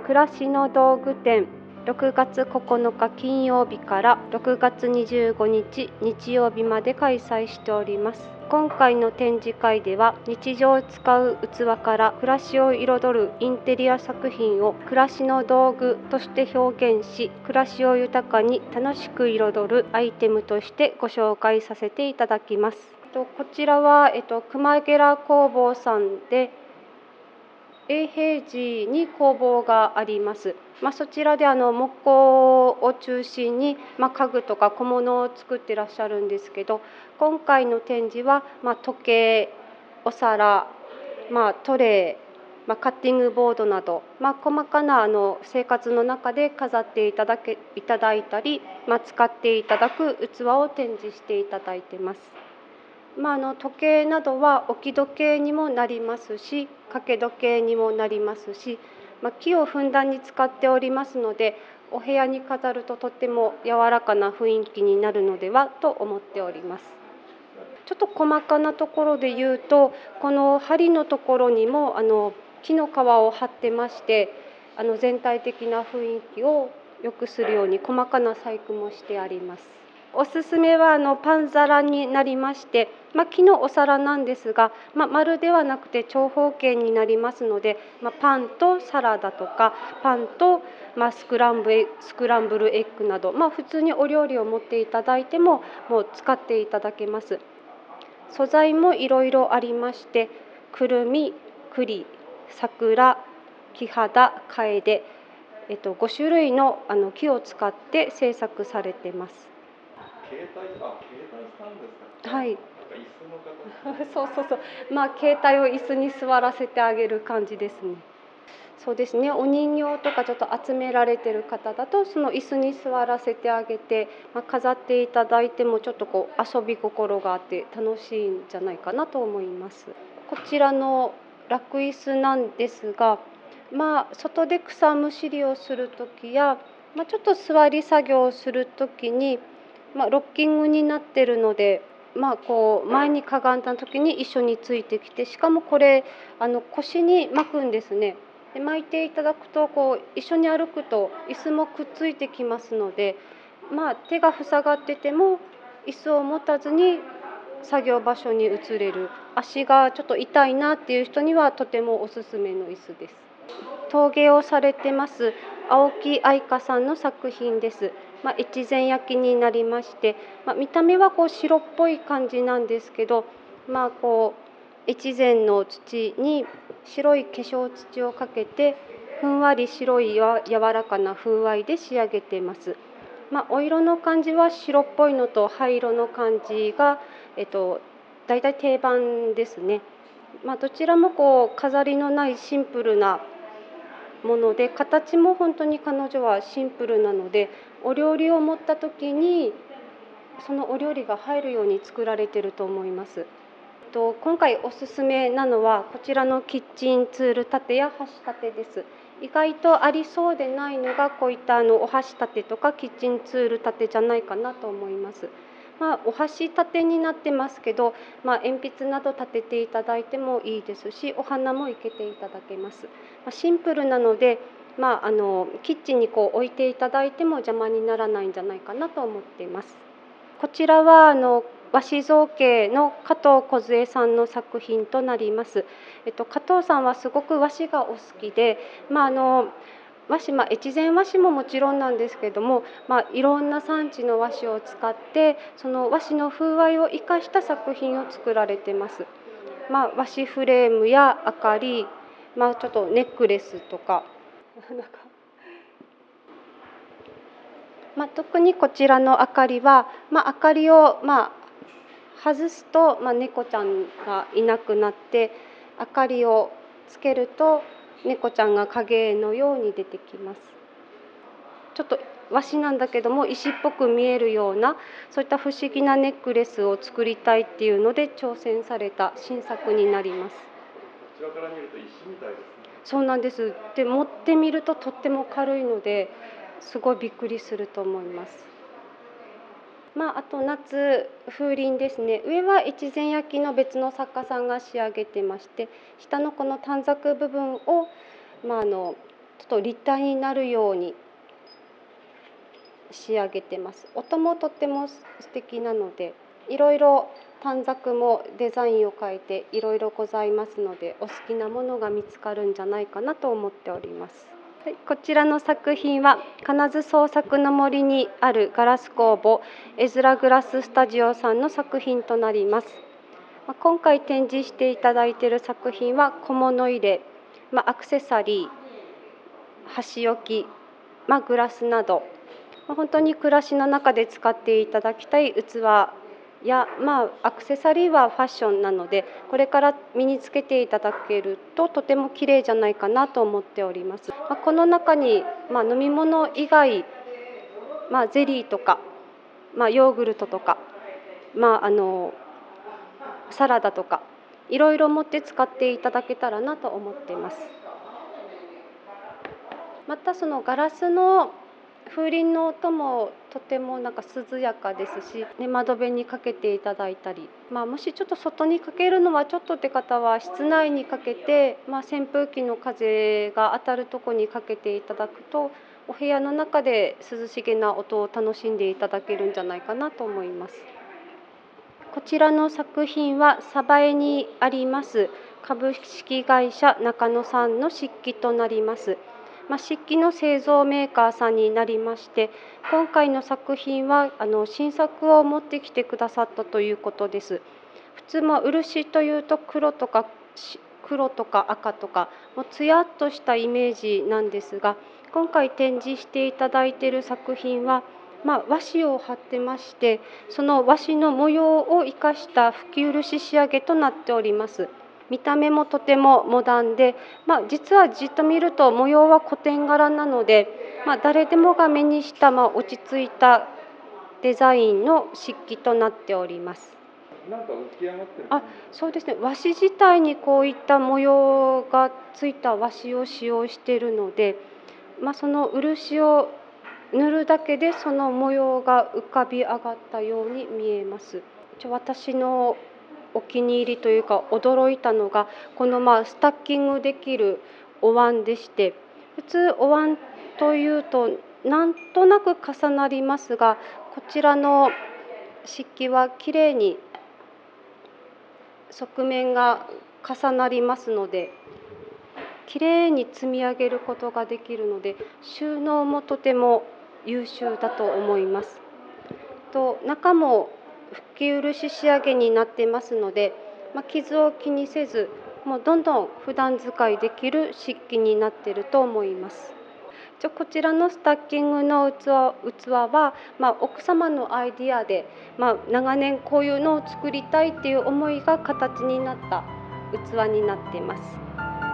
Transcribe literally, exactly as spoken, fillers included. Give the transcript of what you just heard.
暮らしの道具店ろくがつここのか金曜日からろくがつにじゅうごにち日曜日まで開催しております。今回の展示会では日常を使う器から暮らしを彩るインテリア作品を暮らしの道具として表現し、暮らしを豊かに楽しく彩るアイテムとしてご紹介させていただきます。こちらは、えっと、熊ゲラ工房さんで永平寺に工房があります。まあ、そちらであの木工を中心に、まあ、家具とか小物を作ってらっしゃるんですけど、今回の展示は、まあ、時計、お皿、まあ、トレー、まあ、カッティングボードなど、まあ、細かなあの生活の中で飾っていただけいただいたり、まあ、使っていただく器を展示していただいてます。まあ、あの時計などは置き時計にもなりますし、掛け時計にもなりますし、まあ、木をふんだんに使っておりますので、お部屋に飾るととても柔らかな雰囲気になるのではと思っております。ちょっと細かなところで言うと、この針のところにもあの木の皮を貼ってまして、あの全体的な雰囲気を良くするように細かな細工もしてあります。おすすめはあのパン皿になりまして、まあ、木のお皿なんですが、まあ、丸ではなくて長方形になりますので、まあ、パンとサラダとかパンと、まあ、スクランブルスクランブルエッグなど、まあ、普通にお料理を持っていただいてももう使っていただけます。素材もいろいろありまして、くるみ、栗、桜、木肌、カエデ、えっと、ごしゅるいのあの木を使って制作されています。 携帯、あ、携帯スタンドですか。 はい。 なんか椅子の形。 そうそうそう。まあ携帯を椅子に座らせてあげる感じですね。そうですね。お人形とかちょっと集められてる方だと、その椅子に座らせてあげて、まあ、飾っていただいてもちょっとこう遊び心があって楽しいんじゃないかなと思います。こちらの楽椅子なんですが、まあ外で草むしりをするときや、まあ、ちょっと座り作業をするときに。まあ、ロッキングになってるので、まあ、こう前にかがんだ時に一緒についてきて、しかもこれあの腰に巻くんですね。で巻いていただくとこう一緒に歩くと椅子もくっついてきますので、まあ、手が塞がってても椅子を持たずに作業場所に移れる、足がちょっと痛いなっていう人にはとてもおすすめの椅子です。陶芸をされてます青木愛香さんの作品です。まあ、越前焼になりまして、まあ、見た目はこう白っぽい感じなんですけど、まあ、こう越前の土に白い化粧土をかけてふんわり白いや柔らかな風合いで仕上げています。まあ、お色の感じは白っぽいのと灰色の感じが、えっと、だいたい定番ですね。まあ、どちらもこう飾りのないシンプルなもので、形も本当に彼女はシンプルなので、お料理を持った時にそのお料理が入るように作られていると思います。と今回おすすめなのはこちらのキッチンツール立てや箸立てです。意外とありそうでないのがこういったあのお箸立てとかキッチンツール立てじゃないかなと思います。まあ、お箸立てになってますけど、まあ、鉛筆など立てていただいてもいいですし、お花も生けていただけます。まあ、シンプルなので、まあ、あのキッチンにこう置いていただいても邪魔にならないんじゃないかなと思っています。こちらはあの和紙造形の加藤梢さんの作品となります。えっと、加藤さんはすごく和紙がお好きで、まあ、あの和紙、まあ、越前和紙ももちろんなんですけれども、まあ、いろんな産地の和紙を使ってその和紙の風合いを生かした作品を作られてます。まあ、和紙フレームや明かり、まあ、ちょっとネックレスとかなんかまあ、特にこちらの明かりは、まあ、明かりを、まあ、外すと、まあ、猫ちゃんがいなくなって、明かりをつけると猫ちゃんが影のように出てきます。ちょっと和紙なんだけども石っぽく見えるような、そういった不思議なネックレスを作りたいっていうので挑戦された新作になります。こちらから見ると石みたいですね。 そうなんです。で持ってみるととっても軽いのですごいびっくりすると思います。まあ、あと夏風鈴ですね。上は越前焼の別の作家さんが仕上げてまして、下のこの短冊部分を、まあ、あのちょっと立体になるように仕上げてます。音もとっても素敵なので、いろいろ短冊もデザインを変えていろいろございますので、お好きなものが見つかるんじゃないかなと思っております。はい、こちらの作品は金津創作の森にあるガラス工房エズラグラススタジオさんの作品となります。まあ、今回展示していただいている作品は小物入れ、まあ、アクセサリー、箸置き、まあ、グラスなど、まあ、本当に暮らしの中で使っていただきたい器や、まあ、アクセサリーはファッションなので、これから身につけていただけるととても綺麗じゃないかなと思っております。まあ、この中に、まあ、飲み物以外、まあ、ゼリーとか、まあ、ヨーグルトとか、まあ、あのサラダとかいろいろ持って使っていただけたらなと思っています。またそのガラスの風鈴の音もとてもなんか涼やかですし、ね、窓辺にかけていただいたり、まあ、もしちょっと外にかけるのはちょっとって方は室内にかけて、まあ、扇風機の風が当たるところにかけていただくと、お部屋の中で涼しげな音を楽しんでいただけるんじゃないかなと思います。こちらの作品は鯖江にあります株式会社中野さんの漆器となります。まあ、漆器の製造メーカーさんになりまして、今回の作品はあの新作を持ってきてくださったということです。普通も漆というと黒とか黒とか赤とかもうつやっとしたイメージなんですが、今回展示していただいている作品は、まあ、和紙を貼ってまして、その和紙の模様を生かした吹き漆仕上げとなっております。見た目もとてもモダンで、まあ、実はじっと見ると模様は古典柄なので、まあ、誰でもが目にした、まあ、落ち着いたデザインの漆器となっております。 なんか浮き上がってる。 あ、そうですね。和紙自体にこういった模様がついた和紙を使用しているので、まあ、その漆を塗るだけでその模様が浮かび上がったように見えます。私のお気に入りというか驚いたのが、このまあスタッキングできるお椀でして、普通お椀というとなんとなく重なりますが、こちらの漆器はきれいに側面が重なりますので、きれいに積み上げることができるので、収納もとても優秀だと思います。と中も吹き漆仕上げになっていますので、まあ、傷を気にせず、もうどんどん普段使いできる漆器になっていると思います。こちらのスタッキングの器、器は、まあ、奥様のアイディアで、まあ、長年こういうのを作りたいっていう思いが形になった器になっています。